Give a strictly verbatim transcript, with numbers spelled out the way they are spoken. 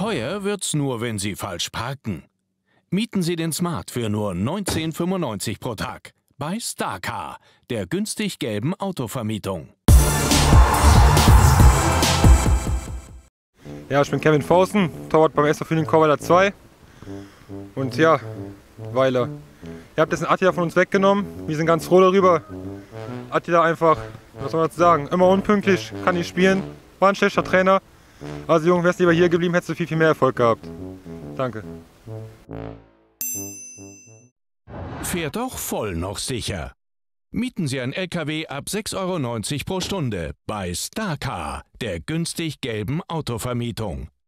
Teuer wird's nur, wenn Sie falsch parken. Mieten Sie den Smart für nur neunzehn fünfundneunzig pro Tag bei Starcar, der günstig gelben Autovermietung. Ja, ich bin Kevin Fausten, Torwart beim S V Fühling Chorweiler zwei. Und ja, Weiler. Ihr habt jetzt einen Attila von uns weggenommen. Wir sind ganz froh darüber. Attila einfach, was soll man dazu sagen, immer unpünktlich, kann nicht spielen, war ein schlechter Trainer. Also Junge, wärst lieber hier geblieben, hättest du viel, viel mehr Erfolg gehabt. Danke. Fährt auch voll noch sicher. Mieten Sie ein L K W ab sechs Euro neunzig pro Stunde bei Starcar, der günstig gelben Autovermietung.